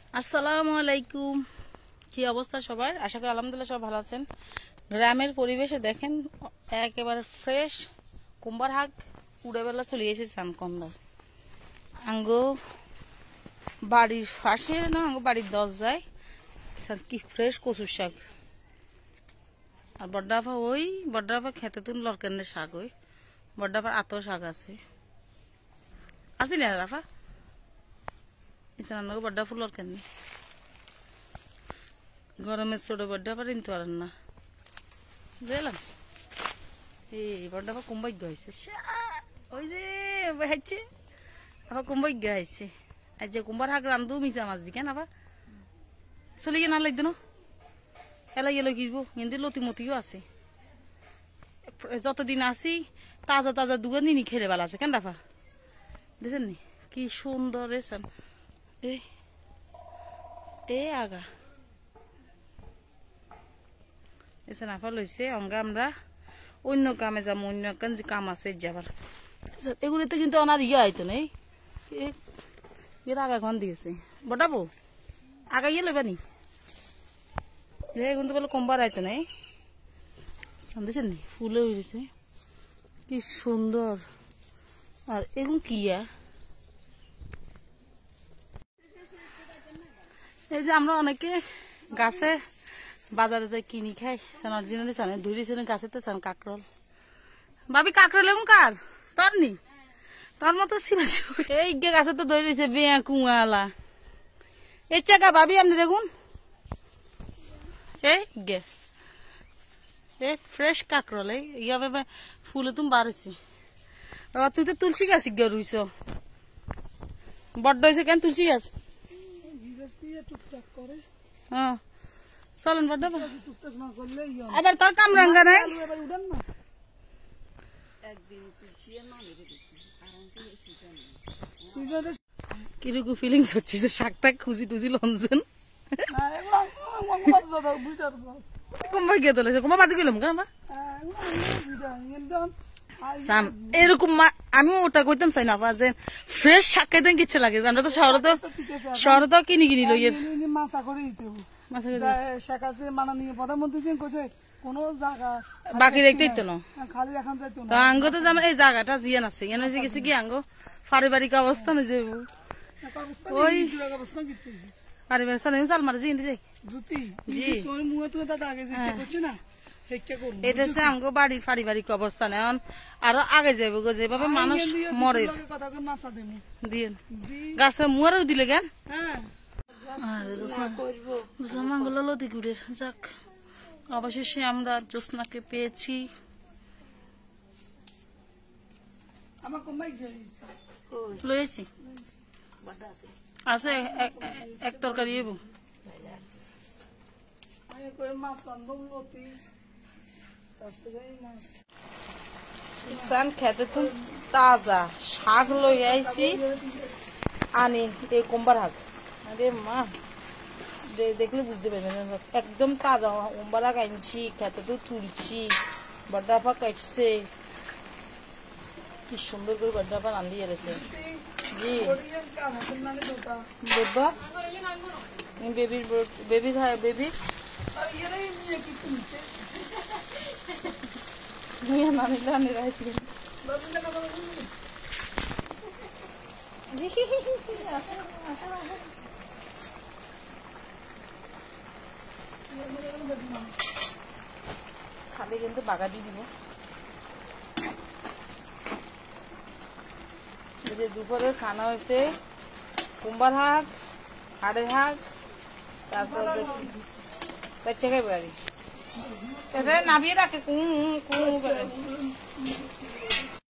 আসসালামু আলাইকুম। কি অবস্থা সবার? আশা করি আলহামদুলিল্লাহ সব ভালো আছেন। গ্রামের পরিবেশে দেখেন একেবারে ফ্রেশ কুমড়ার শাক উড়ে বেলা চলে গেছে সানকন্দা আঙ্গো বাড়ির পাশে না আঙ্গো বাড়ির দরজায় কি ফ্রেশ কচুর শাক। আর বড্ডাফা বড্ডাফা খেতে তুন লরকেনের শাক বড্ডাফার আত শাক আছে আসিল রাফা ইসান বড্ডা ফুল লরকেন গরমের ছোট বড্ডাফা নিতে পারেন না বুঝলাম। এই বড্ডাফা কুম্ভাগ্য হয়েছে ওই যে হাইছে আবার কুম্ভাগ্য হয়েছে আর যে কুম্ভার শাক রান্ধু মিশা মাছ দি কেন আবার চলে গিয়ে না লাগতো না এলাই গেলে কিনব কিন্তু লতিমতিও আছে যতদিন আসি তাজা তাজা দুগা নিনি খেলে ভালো আছে কেন রাফা দেখছেন নি কি সুন্দর এসেন এ আগা এসে নাফা লইছে অঙ্গা আমরা অন্য কামে যাবো অন্য কাম আছে যাবার এগুলিতে কিন্তু ওনার ইয়ে আইতো না এর আগা ঘন দিয়েছে বটাবো আগা ইয়ে লইবানি কিন্তু বলে কমবার আইতো না দেখছেন নি ফুলে উঠেছে কি সুন্দর। আর এগুলো কিয়া এই যে আমরা অনেকে গাছে বাজারে যাই কিনি খাই সানার জিনিস জানে ধরেছেন গাছে তো চান কাকরল ভাবি কাকরল এবং কার তোর নি তোর মতো এই গে গাছে তো ধরেছে বেয়া কুয়ালা এই চাকা ভাবি আপনি দেখুন এই গে এই ফ্রেশ কাকরল এইভাবে ফুলে তুমি বাড়েছি তুই তো তুলসী গাছ গে রুইছ বড্ড হয়েছে কেন তুলসী গাছ চলেন বড্ড এবার তোর কাম রাঙ্গা নাই কিরকম ফিলিংস হচ্ছে যে শাক টাক খুঁজি টুজি লঞ্চেন এরকম আমি ওটা কইতাম চাই না যে ফ্রেশ শাক খাইতে কিচ্ছে লাগে আমরা তো শহরে তো কিনি কিনি লই বাকি রেখতে না আঙ্গ তো যেমন এই জায়গাটা জিয়ান আছে এনে যে গেছে কি আঙ্গ পারিবারিক অবস্থা না যে ওই পারিবারিক চাল মারে যে যাই এটা হচ্ছে আঙ্গ বাড়ির পারিবারিক অবস্থান এখন আরো আগে যাবো গো যেভাবে মানুষ মরে দিয়ে গাছে মুয়ারও দিলে কেন মাঙ্গলা লতি ঘুরে যাক অবশেষে আমরা জ্যোৎস্নাকে পেয়েছি। লয়েছি আছে এক তরকারি খেতে তো তাজা শাক লই আইছি আনি এই কুম্বার শাক আরে মা দেখলে বুঝতে পারবেন একদম তাজা কুম্বার শাক আনছি খেতে তো তুলছি বড্ডাফা কাটছে কি সুন্দর করে বড্ডাফা রান্ধি এসেছে জি বেবির বেবি বেবি খালি কিন্তু বাগা দিয়ে দিব। দুপুরের খানা হয়েছে কুম্বার শাক হাড়ের শাক তারপর বাচ্চা খাই বাড়ি নামিয়ে রাখে